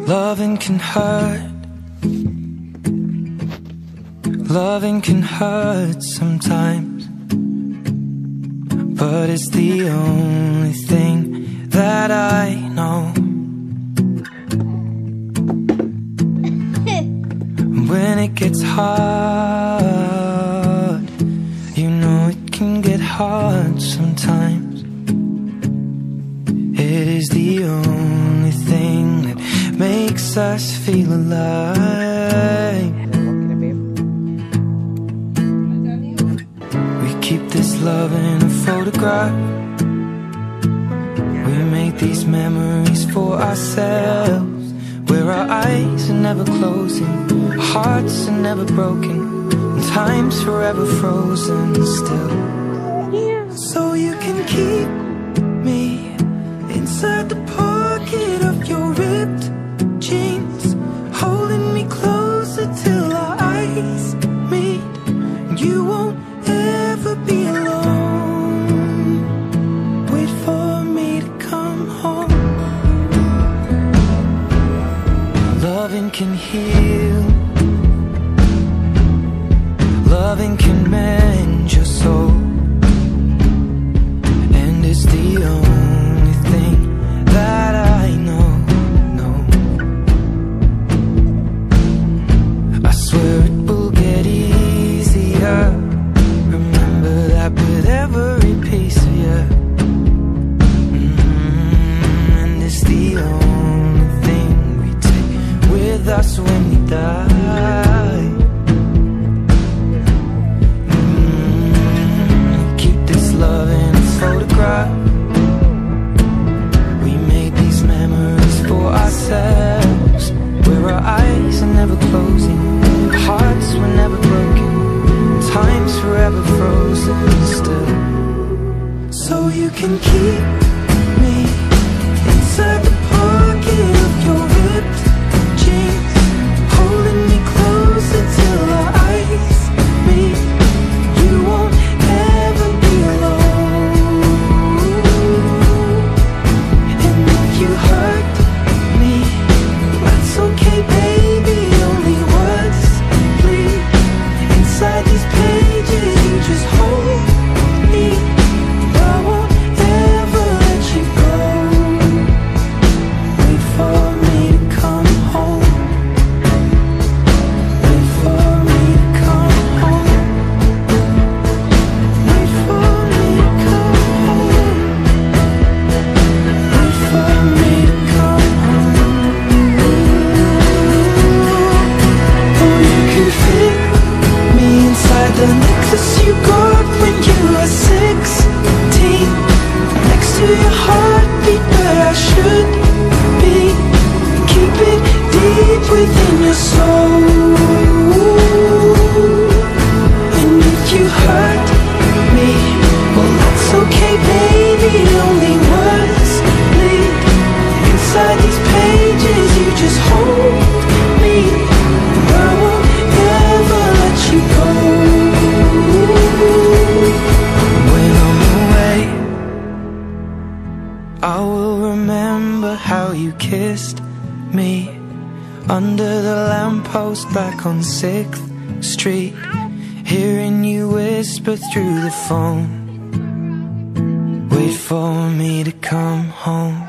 Loving can hurt. Loving can hurt sometimes, but it's the only thing that I know. When it gets hard, you know it can get hard sometimes. It is the only thing that makes us feel alive. We keep this love in a photograph. We make these memories for ourselves, where our eyes are never closing, hearts are never broken, and time's forever frozen still. So you can keep me inside the pocket of your ripped jeans, holding me closer till our eyes meet. You won't ever be alone. Wait for me to come home. Loving can heal. Loving can mend your soul, and it's the only thing that I know. I swear it will get easier. Remember that with every piece of you. And it's the only thing we take with us when we die. Keep this love in a photograph. We made these memories for ourselves, where our eyes are never closing, hearts were never broken, time's forever frozen still. So you can keep me inside the pocket of your ripped jeans, holding me closer till our eyes meet. You won't ever be alone. And if you hurt me, that's okay, baby. Only words bleed inside these pages. You just hold me. I won't ever let you go. Wait for me to come home. Wait for me to come home. Wait for me to come home. Wait for me to come home. Oh, you can fit me inside the necklace you got when you were 16, next to your heartbeat where I should be. Keep it deep within your soul. And if you hurt me, well, that's okay, baby. Only words bleed inside these pages. You just hold me. I won't ever let you go. When I'm away, I will remember how you kissed me under the lamppost back on 6th Street, hearing you whisper through the phone. Wait for me to come home.